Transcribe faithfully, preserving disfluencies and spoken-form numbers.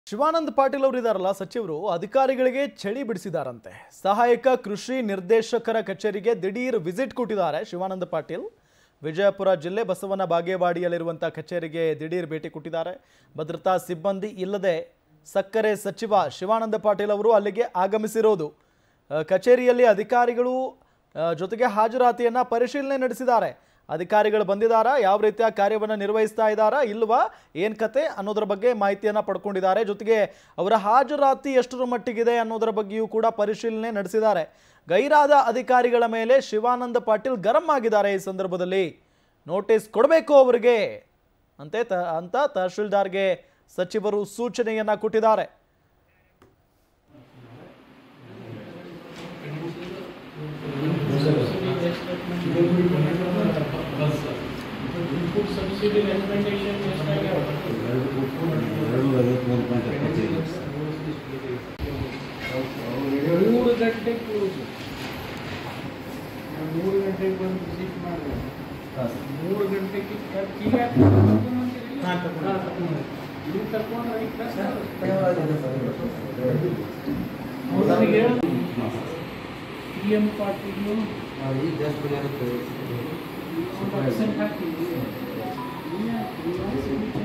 ಶಿವಾನಂದ ಪಾಟೀಲ್ ಅವರು ಇದಾರಲ್ಲ ಸಚಿವರು ಅಧಿಕಾರಿಗಳಿಗೆ ಚಳಿ ಬಿಡಿಸಿದಾರಂತೆ. ಸಹಾಯಕ ಕೃಷಿ ನಿರ್ದೇಶಕರ ಕಚೇರಿಗೆ ದಿಢೀರ್ ವಿಸಿಟ್ ಕೊಟ್ಟಿದ್ದಾರೆ ಶಿವಾನಂದ ಪಾಟೀಲ್. ವಿಜಯಪುರ ಜಿಲ್ಲೆ ಬಸವನ ಬಾಗೇವಾಡಿಯಲ್ಲಿರುವಂತ ಕಚೇರಿಗೆ ದಿಢೀರ್ ಭೇಟಿ ಕೊಟ್ಟಿದ್ದಾರೆ. ಭದ್ರತಾ ಸಿಬ್ಬಂದಿ ಇಲ್ಲದೆ ಸಕ್ಕರೆ ಸಚಿವ ಶಿವಾನಂದ ಪಾಟೀಲ್ ಅವರು ಅಲ್ಲಿಗೆ ಆಗಮಿಸಿರೋದು. ಕಚೇರಿಯಲ್ಲಿ ಅಧಿಕಾರಿಗಳು ಜೊತೆಗೆ ಹಾಜರಾತಿಯನ್ನ ಪರಿಶೀಲನೆ ನಡೆಸಿದ್ದಾರೆ. ಅಧಿಕಾರಿಗಳು ಬಂದಿದ್ದಾರಾ, ಯಾವ ರೀತಿಯ ಕಾರ್ಯವನ್ನು ನಿರ್ವಹಿಸ್ತಾ ಇದ್ದಾರಾ ಇಲ್ವಾ, ಏನು ಕತೆ ಅನ್ನೋದರ ಬಗ್ಗೆ ಮಾಹಿತಿಯನ್ನು ಪಡ್ಕೊಂಡಿದ್ದಾರೆ. ಜೊತೆಗೆ ಅವರ ಹಾಜರಾತಿ ಎಷ್ಟರ ಮಟ್ಟಿಗಿದೆ ಅನ್ನೋದರ ಬಗ್ಗೆಯೂ ಕೂಡ ಪರಿಶೀಲನೆ ನಡೆಸಿದ್ದಾರೆ. ಗೈರಾದ ಅಧಿಕಾರಿಗಳ ಮೇಲೆ ಶಿವಾನಂದ ಪಾಟೀಲ್ ಗರಂ ಆಗಿದ್ದಾರೆ. ಈ ಸಂದರ್ಭದಲ್ಲಿ ನೋಟಿಸ್ ಕೊಡಬೇಕು ಅವರಿಗೆ ಅಂತೆ ಅಂತ ತಹಶೀಲ್ದಾರ್ಗೆ ಸಚಿವರು ಸೂಚನೆಯನ್ನ ಕೊಟ್ಟಿದ್ದಾರೆ. ಸಬ್ಸಿಡಿ ರೆಕಮೆಂಡೇಶನ್ ಮೂರು ಗಂಟೆಗೆ ಕ್ಲೋಸ್, ಮೂರು ಗಂಟೆಗೆ ಬಂದು ವಿಸಿಟ್ ಮಾಡಿದೆ. ಮೂರು ಗಂಟೆಗೆ ಈಗ ನೀವು ತಗೊಂಡ್ರೆ ಪಿ ಎಂ ಪಾಟೀಲ್ ಹಾಕಿ